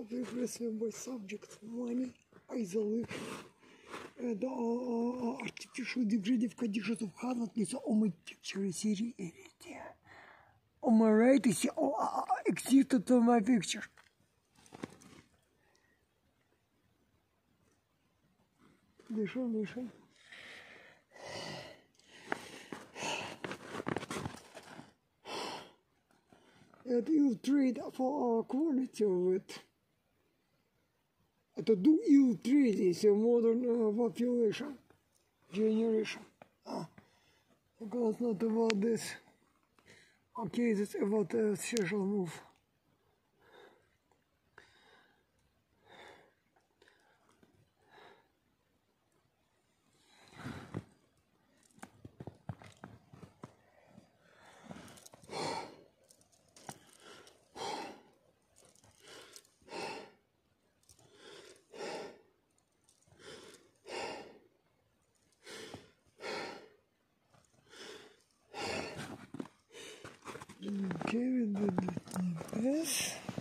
replacement by subject, money, isolation, the artificial degrading conditions of hazard is on my picture series. On my right is existed on my picture. Дышим. Это ill-trade for quality of it. Это do ill-trade is a modern population generation. Because not about this. Okay, it's about a special move. Okay, we did this.